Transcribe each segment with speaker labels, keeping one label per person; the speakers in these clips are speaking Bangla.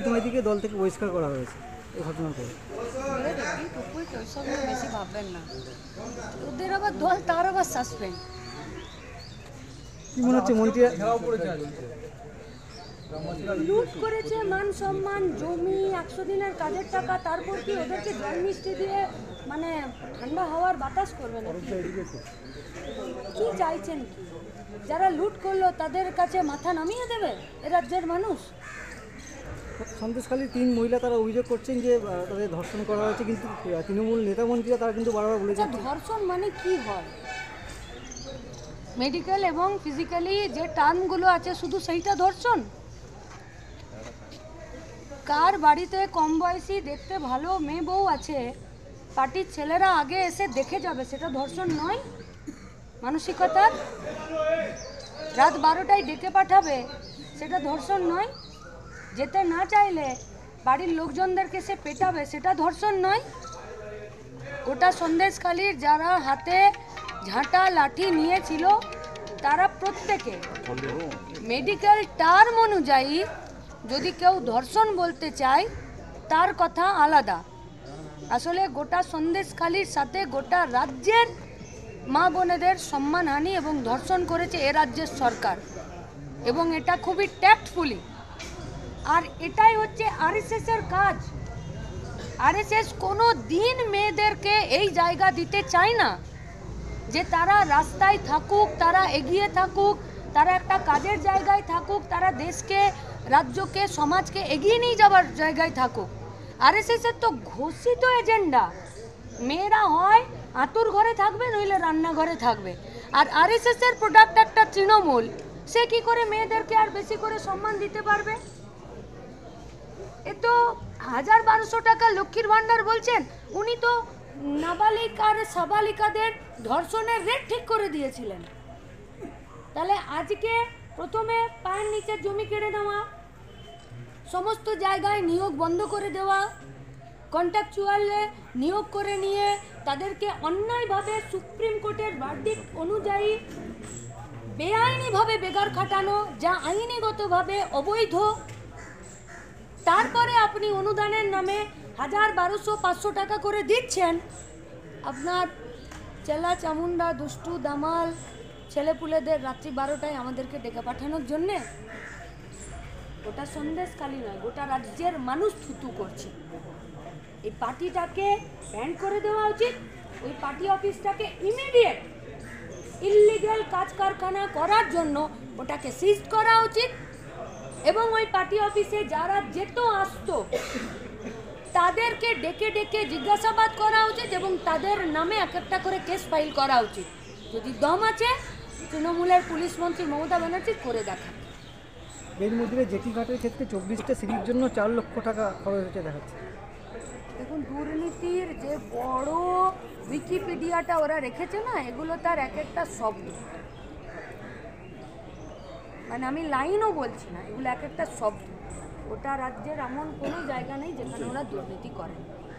Speaker 1: মাইতিকে দল থেকে বহিষ্কার করা হয়েছে এই ঘটনার পর।
Speaker 2: বেশি ভাববেন না, ওদের আবার দল, তার আবার সাসপেন্ড।
Speaker 1: কি মনে হচ্ছে মন্ত্রী
Speaker 2: লুট করেছে মান সম্মান, জমি, 100 দিনের কাজের টাকা, তারপর কি ওদেরকে জল মিষ্টি দিয়ে মানে ঠান্ডা হাওয়ার বাতাস করবে না? কি চাইছেন কি? যারা লুট করলো তাদের কাছে মাথা নামিয়ে দেবে এ রাজ্যের মানুষ?
Speaker 1: সন্দেশখালীর 3 মহিলা তারা অভিযোগ করছেন যে তাদের ধর্ষণ করা হয়েছে, কিন্তু তৃণমূল নেতা মন্ত্রীরা তারা কিন্তু বারবার বলেছেন।
Speaker 2: ধর্ষণ মানে কি হয়? মেডিকেল এবং ফিজিক্যালি যে টার্মগুলো আছে শুধু সেইটা ধর্ষণ? কার বাড়িতে কম বয়সী দেখতে ভালো মেয়ে বউ আছে, পার্টির ছেলেরা আগে এসে দেখে যাবে, সেটা ধর্ষণ নয়? মানসিকতার রাত 12টায় ডেকে পাঠাবে, সেটা ধর্ষণ নয়? যেতে না চাইলে বাড়ির লোকজনদেরকে সে পেটাবে, সেটা ধর্ষণ নয়? গোটা সন্দেশখালীর যারা হাতে ঝাঁটা লাঠি নিয়েছিল তারা প্রত্যেকে মেডিকেল টার্ম অনুযায়ী যদি কেউ ধর্ষণ বলতে চায় তার কথা আলাদা। আসলে গোটা সন্দেশখালীর সাথে গোটা রাজ্যের মা বোনেদের সম্মানহানি এবং ধর্ষণ করেছে এ রাজ্যের সরকার, এবং এটা খুবই ট্যাক্টফুলি। আর এটাই হচ্ছে আরএসএসের কাজ। আরএসএস কোনো দিন মেয়েদেরকে এই জায়গা দিতে চায় না যে তারা রাস্তায় থাকুক, তারা এগিয়ে থাকুক, তারা একটা কাজের জায়গায় থাকুক, তারা দেশকে, রাজ্যকে, সমাজকে এগিয়ে নিয়ে যাওয়ার জায়গায় থাকুক। আরএসএসের তো ঘোষিত এজেন্ডা, মেয়েরা হয় আতুর ঘরে থাকবে নইলে রান্নাঘরে থাকবে। আর আরএসএসের প্রোডাক্ট একটা তৃণমূল, সে কি করে মেয়েদেরকে আর বেশি করে সম্মান দিতে পারবে? এ তো 1000-1200 টাকা লক্ষ্মীর ভাণ্ডার বলছেন, উনি তো নাবালিক আর সাবালিকাদের ধর্ষণের রেট ঠিক করে দিয়েছিলেন। তাহলে আজকে প্রথমে পায়ের নিচের জমি কেড়ে নেওয়া, সমস্ত জায়গায় নিয়োগ বন্ধ করে দেওয়া, কন্ট্রাকচুয়ালে নিয়োগ করে নিয়ে তাদেরকে অন্যায়ভাবে সুপ্রিম কোর্টের ভার্ডিক্ট অনুযায়ী বেআইনিভাবে বেগার খাটানো, যা আইনিগতভাবে অবৈধ। তারপরে আপনি অনুদানের নামে 1000, 1200, 500 টাকা করে দিচ্ছেন আপনার চেলা চামুন্ডা দুষ্টু দামাল ছেলেপুলেদের রাত্রি 12টায় আমাদেরকে ডেকে পাঠানোর জন্যে। গোটা সন্দেশখালী নয়, গোটা রাজ্যের মানুষ থুতু করছে। এই পার্টিটাকে ব্যান্ড করে দেওয়া উচিত। ওই পার্টি অফিসটাকে ইমিডিয়েট ইললিগ্যাল কাজ কারখানা করার জন্য ওটাকে সিজ করা উচিত, এবং ওই পার্টি অফিসে যারা যেত আসতো তাদেরকে ডেকে ডেকে জিজ্ঞাসাবাদ করা উচিত, এবং তাদের নামে এক একটা করে কেস ফাইল করা উচিত। যদি দম আছে তৃণমূলের পুলিশ মন্ত্রী মমতা ব্যানার্জি করে দেখা।
Speaker 1: এর মধ্যে জেটি ঘাটের ক্ষেত্রে 24টা সিঁড়ির জন্য 4 লক্ষ টাকা খরচ হচ্ছে দেখাচ্ছে।
Speaker 2: দেখুন, দুর্নীতির যে বড় উইকিপিডিয়াটা ওরা রেখেছে না, এগুলো তার এক একটা শব্দ, মানে আমি লাইনও বলছি না, এগুলো এক একটা শব্দ। ওটা রাজ্যের এমন কোনো জায়গা নেই যেখানে ওরা দুর্নীতি করে।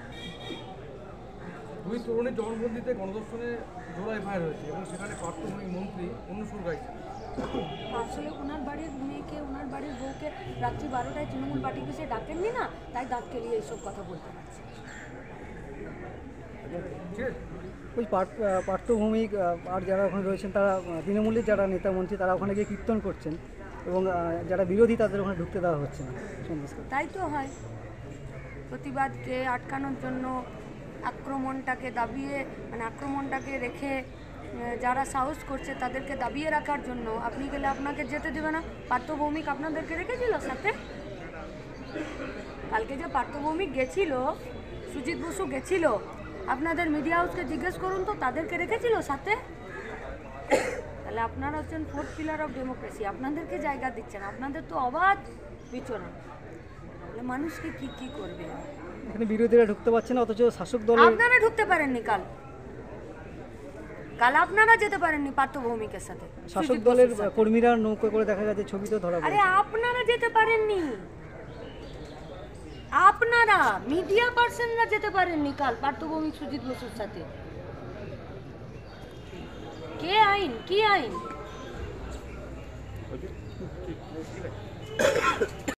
Speaker 3: দুই তরুণীর জবানবন্দিতে গণধর্ষণে জোড়ায় ফায়ার হয়েছে এবং সেখানে প্রাক্তন মন্ত্রী অন্য সুর গাইছে।
Speaker 2: আসলে ওনার বাড়ির মেয়েকে, ওনার বাড়ির বউকে রাত্রি 12টায় তৃণমূল পার্টি অফিসে ডাকেননি না, তাই দাঁত কেলিয়ে এইসব কথা বলতে পারছে।
Speaker 1: ওই পার্থভূমিক আর যারা ওখানে রয়েছেন তারা তৃণমূলের যারা নেতা মন্ত্রী তারা ওখানে গিয়ে কীর্তন করছেন, এবং যারা বিরোধী তাদের ওখানে ঢুকতে দেওয়া হচ্ছে না।
Speaker 2: তাই তো হয়, প্রতিবাদকে আটকানোর জন্য আক্রমণটাকে দাবিয়ে, মানে আক্রমণটাকে রেখে যারা সাহস করছে তাদেরকে দাবিয়ে রাখার জন্য আপনি গেলে আপনাকে যেতে দেবে না। পার্থভৌমিক আপনাদেরকে রেখেছিল সাথে? কালকে যে পার্থভৌমিক গেছিল, সুজিত বসু গেছিল, আপনাদের মিডিয়া হাউসকে জিজ্ঞেস করুন তো, তাদেরকে রেখেছিল সাথে? তাহলে আপনারা হচ্ছেন 4th পিলার অফ ডেমোক্রেসি, আপনাদেরকে জায়গা দিচ্ছেন, আপনাদের তো অবাধ বিচরণ। তাহলে মানুষকে কি কি করবে?
Speaker 1: এখানে বিরোধীরা ঢুকতে পারছে না, অথচ শাসক দল।
Speaker 2: আপনারা ঢুকতে পারেননি, কাল আপনারা যেতে পারেননি পার্থভৌমিকের সাথে।
Speaker 1: শাসক দলের কর্মীরা নৌকা করে দেখা গেছে, ছবি তো ধরা।
Speaker 2: আরে আপনারা যেতে পারেননি, আপনারা মিডিয়া পার্সনরা যেতে পারেননি কাল পার্থভৌমিক সুজিত বসুর সাথে। কে আইন, কি আইন?